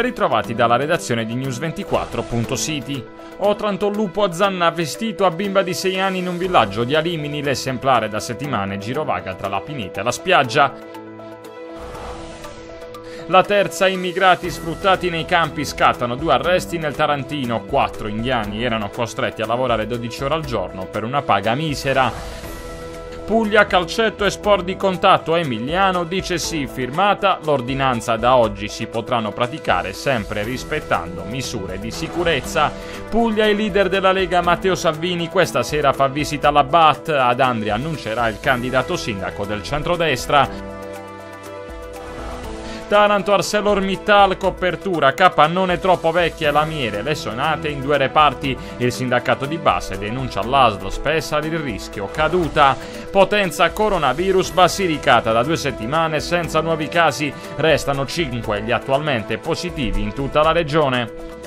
ben ritrovati dalla redazione di News24.city. Otranto lupo a zanna vestito a bimba di 6 anni in un villaggio di Alimini, l'esemplare da settimane girovaga tra la pineta e la spiaggia. La terza, immigrati sfruttati nei campi, scattano 2 arresti nel Tarantino, 4 indiani erano costretti a lavorare 12 ore al giorno per una paga misera. Puglia, calcetto e sport di contatto. Emiliano dice sì, firmata l'ordinanza, da oggi si potranno praticare sempre rispettando misure di sicurezza. Puglia, il leader della Lega Matteo Salvini questa sera fa visita alla BAT, ad Andria annuncerà il candidato sindaco del centrodestra. Taranto, ArcelorMittal, copertura, capannone troppo vecchia e lamiere, le sonate in 2 reparti, il sindacato di base denuncia all'ASL Spessari il rischio caduta. Potenza, coronavirus, Basilicata da 2 settimane senza nuovi casi, restano 5 gli attualmente positivi in tutta la regione.